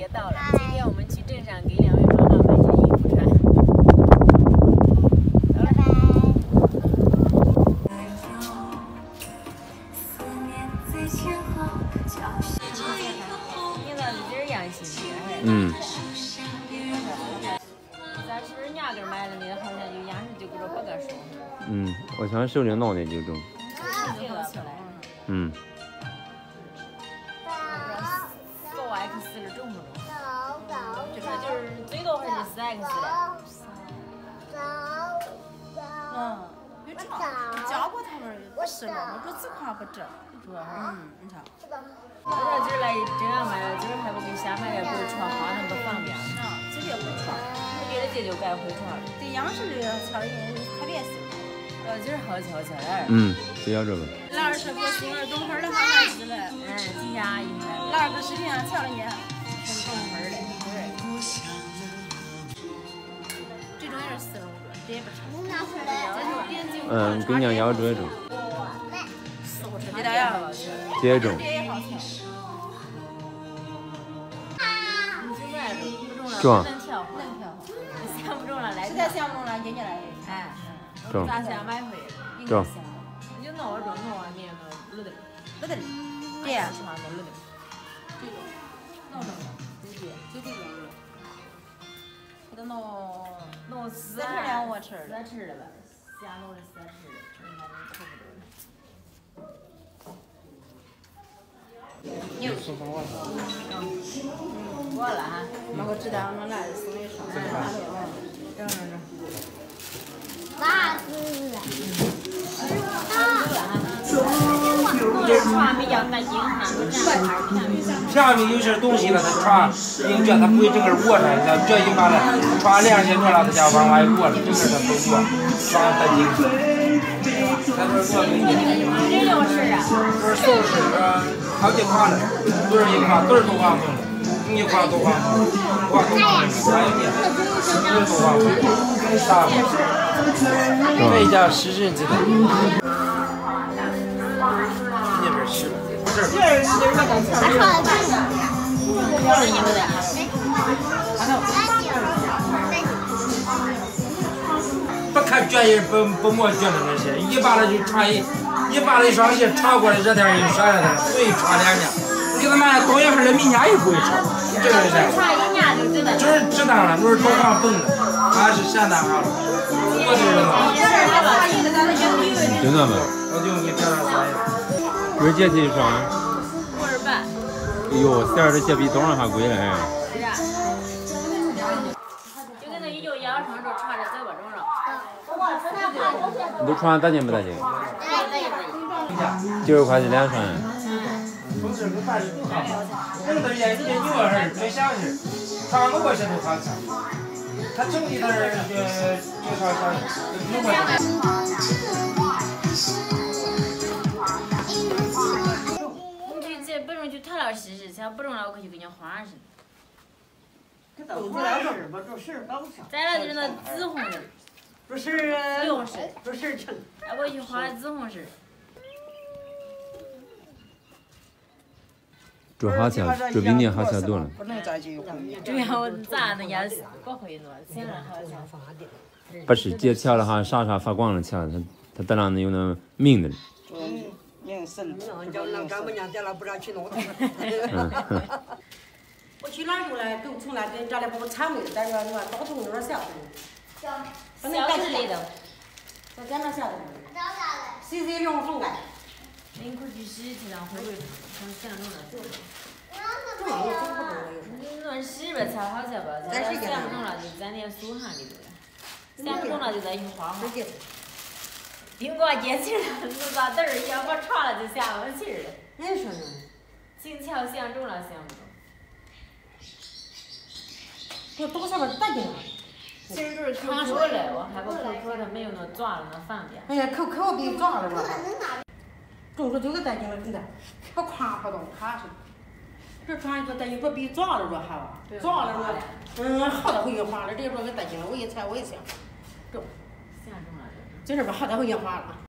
到了。今天我们去镇上给2位妈妈买件衣服穿。拜拜。你那是这样型的， 嗯。 咱是不是压根买了那好像就压根就给这不敢说。 嗯，我想手里闹的就中。嗯。 4X 的重不重？就是最多还是4X 的。 有这教过他们不是吗？我说这块不正，主要是你看。 我说今儿来这样买了，今儿还不给瞎买点，不是穿花那么不方便。 这个不穿， 我觉得这就该回穿了。 这样式的草印特别新。 今儿好巧巧的。 嗯，就要这个。 老二是给星儿东花的好孩子嘞。 今家一买。 老二个视频上瞧了你，是东花的。这种也是4种多，这也不差。 给娘要这种。 这点呀， 这种。 这也好瞧。 中。 能跳。想不中了来。 实在想不中了，人家来。 中。 咱先买回来。 中。 你就弄完面那卤的。 卤的。这样。 穿的卤的。 这种。弄上了。就这种。给它弄4尺2我尺的。4 尺的吧，瞎弄的4尺的，应该能差不多。 你有说过过了哈。 那我知道，我来送你上。 整。 啥子？ 船比较干净哈， 下面有些东西了，它船，你这它不会整个卧上，这一把了，船2些多了，它就往外卧了，整个它都卧，船太紧。咱这做东西， 这就是啊。 这是收拾好几块了，都是一块，都是多花风的，一块多花风，花多花风，还有呢，都是多花风，啥？这一家10人级的。那边是，不是。不看脚印，不摸脚的那些，一把了就穿一把了一双鞋穿过来，这点就穿了的，不会穿2年。你他妈多一会儿的明年也不会穿，这个是。 穿1年就知道。 就是知道了，我是多放崩了，还是咸淡好了，我就知道。 真的吗？ 我就给这样3样。 多少钱一双 ？50半。 哎呦，4这鞋比东上还贵了还。 是啊。就跟那一脚腰上就穿着走吧，中上。 你都穿大件不大件？90块钱2双。 不是个办事不好，这个东西你牛儿最详实，穿个我些都好看，他整体的就稍小点，牛我。 你这不中就谈了试试，想不中了我可就给你花似的。再来就是那紫红的。 不是。 不用试。 不是成。 我去花紫红试。 这好瞧，这比你好瞧多了。 不能再去。 这样咱那也不会弄，显得好瞧。 不是，姐瞧了哈，啥发光了瞧，它当然有那明的。 明神。叫那干部娘在那不让去弄它。我去哪时候来，都从那跟家里把我铲没了，但是那个刀头有点小。 不能干里头。 在咱那下头。谁用手干？ 你快去洗去，让会不会想中了做？弄洗吧，才好些吧。想不中了就咱那苏汉里头了，想不中了就再去花花。别给我接气了，弄到嘚儿要我穿了就下不去了。 你说呢？ 轻巧想中了想不中。 这多少个大劲啊！ 其实就是抠抠的，我还不抠抠的，没有那抓了那方便。 哎呀，抠比抓了吧？中了就给带进了，真的，他夸不动，他是。这穿一个带一个比抓了着还吧？抓了着，好大回去花了，这说给带进了，我一猜我一想，中。 想中了。 就是吧，好大回去花了。